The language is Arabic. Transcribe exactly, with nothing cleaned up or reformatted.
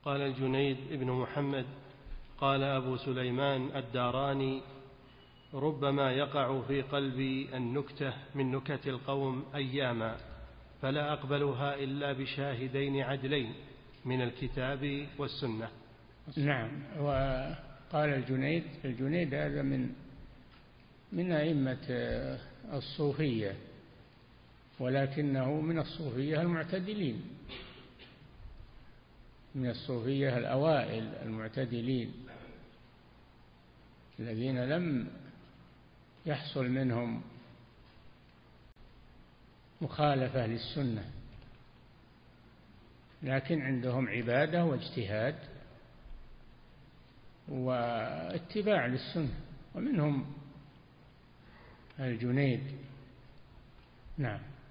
قال الجنيد بن محمد قال أبو سليمان الداراني: ربما يقع في قلبي النكتة من نكت القوم أياما، فلا أقبلها إلا بشاهدين عدلين من الكتاب والسنة. نعم. وقال الجنيد الجنيد هذا من من أئمة الصوفية، ولكنه من الصوفية المعتدلين، من الصوفية الأوائل المعتدلين الذين لم يحصل منهم مخالفة للسنة، لكن عندهم عبادة واجتهاد واتباع للسنة، ومنهم الجنيد. نعم.